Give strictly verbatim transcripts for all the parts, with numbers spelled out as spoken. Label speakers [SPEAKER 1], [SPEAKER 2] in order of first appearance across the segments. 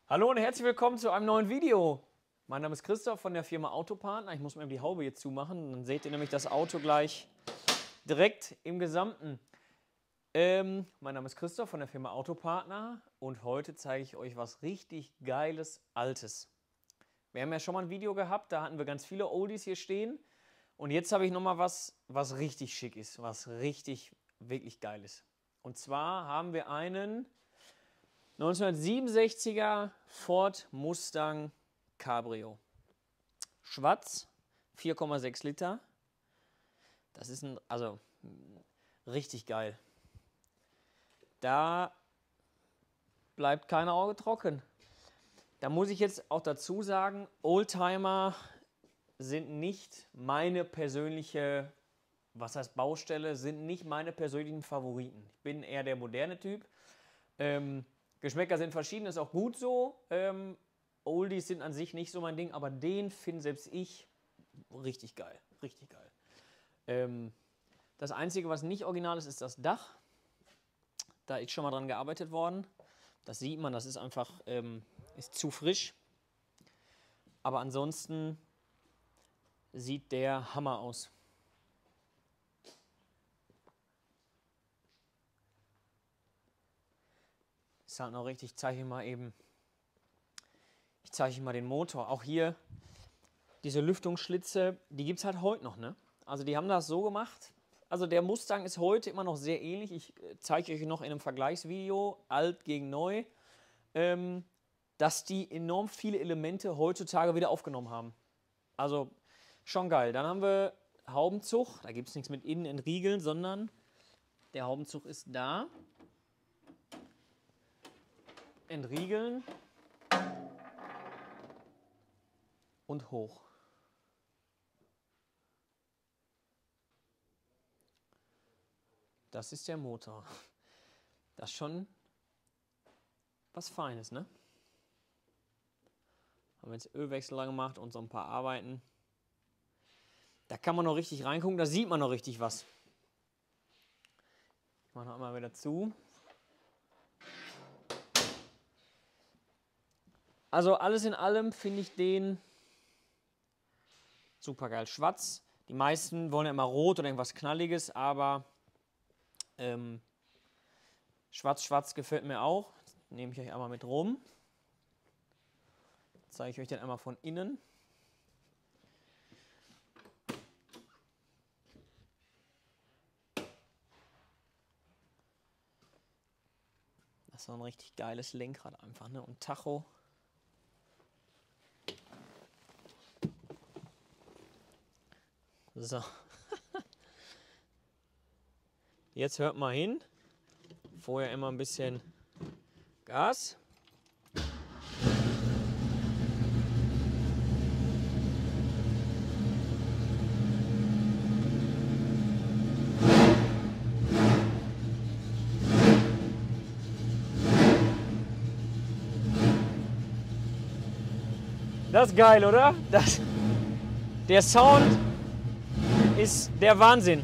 [SPEAKER 1] Hallo und herzlich willkommen zu einem neuen Video. Mein Name ist Christoph von der Firma Autopartner. Ich muss mir die Haube jetzt zumachen, dann seht ihr nämlich das Auto gleich direkt im Gesamten. Ähm, mein Name ist Christoph von der Firma Autopartner und heute zeige ich euch was richtig Geiles, Altes. Wir haben ja schon mal ein Video gehabt, da hatten wir ganz viele Oldies hier stehen. Und jetzt habe ich nochmal was, was richtig schick ist, was richtig, wirklich geil ist. Und zwar haben wir einen neunzehnhundertsiebenundsechziger Ford Mustang Cabrio. Schwarz, vier Komma sechs Liter. Das ist ein, also richtig geil. Da bleibt kein Auge trocken. Da muss ich jetzt auch dazu sagen, Oldtimer sind nicht meine persönliche, was heißt Baustelle, sind nicht meine persönlichen Favoriten. Ich bin eher der moderne Typ. Ähm, Geschmäcker sind verschieden, ist auch gut so. Ähm, Oldies sind an sich nicht so mein Ding, aber den finde selbst ich richtig geil. Richtig geil. Ähm, das Einzige, was nicht original ist, ist das Dach. Da ist schon mal dran gearbeitet worden. Das sieht man, das ist einfach ähm, ist zu frisch. Aber ansonsten sieht der Hammer aus. Ist halt noch richtig, ich zeige mal eben, ich zeige euch mal den Motor. Auch hier, diese Lüftungsschlitze, die gibt es halt heute noch, ne? Also die haben das so gemacht, also der Mustang ist heute immer noch sehr ähnlich. Ich zeige euch noch in einem Vergleichsvideo, alt gegen neu, ähm, dass die enorm viele Elemente heutzutage wieder aufgenommen haben. Also schon geil. Dann haben wir Haubenzug, da gibt es nichts mit innen entriegeln, sondern der Haubenzug ist da. Entriegeln und hoch. Das ist der Motor. Das ist schon was Feines, ne? Haben wir jetzt Ölwechsel gemacht und so ein paar Arbeiten. Da kann man noch richtig reingucken, da sieht man noch richtig was. Ich mache noch einmal wieder zu. Also alles in allem finde ich den super geil. Schwarz. Die meisten wollen ja immer rot oder irgendwas Knalliges, aber ähm, schwarz, schwarz gefällt mir auch. Nehme ich euch einmal mit rum. Zeige ich euch den einmal von innen. Das ist so ein richtig geiles Lenkrad einfach, ne? Und Tacho. So. Jetzt hört mal hin. Vorher immer ein bisschen Gas. Das ist geil, oder? Das, der Sound ist der Wahnsinn.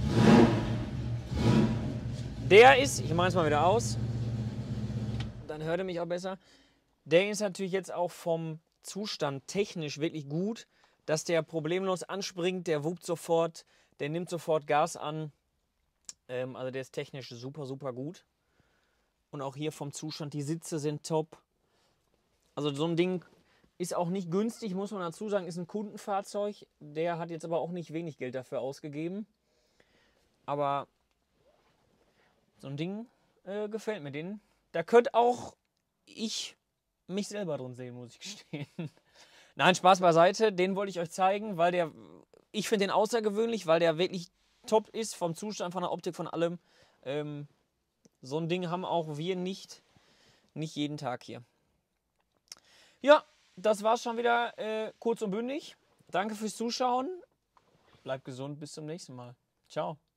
[SPEAKER 1] Der ist, ich mache es mal wieder aus, dann hört ihr mich auch besser. Der ist natürlich jetzt auch vom Zustand technisch wirklich gut, dass der problemlos anspringt, der wupt sofort, der nimmt sofort Gas an. Ähm, also der ist technisch super, super gut. Und auch hier vom Zustand, die Sitze sind top. Also so ein Ding ist auch nicht günstig, muss man dazu sagen, ist ein Kundenfahrzeug. Der hat jetzt aber auch nicht wenig Geld dafür ausgegeben. Aber so ein Ding äh, gefällt mir. Den, da könnte auch ich mich selber drin sehen, muss ich gestehen. Nein, Spaß beiseite. Den wollte ich euch zeigen, weil der, ich finde den außergewöhnlich, weil der wirklich top ist, vom Zustand, von der Optik, von allem. Ähm, so ein Ding haben auch wir nicht, nicht jeden Tag hier. Ja, das war's schon wieder, äh, kurz und bündig. Danke fürs Zuschauen. Bleibt gesund, bis zum nächsten Mal. Ciao.